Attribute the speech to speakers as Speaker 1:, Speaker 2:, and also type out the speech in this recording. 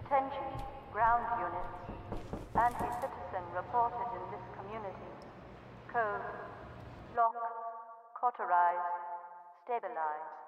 Speaker 1: Attention, ground units. Anti-citizen reported in this community. Code. Lock. Cauterize. Stabilize.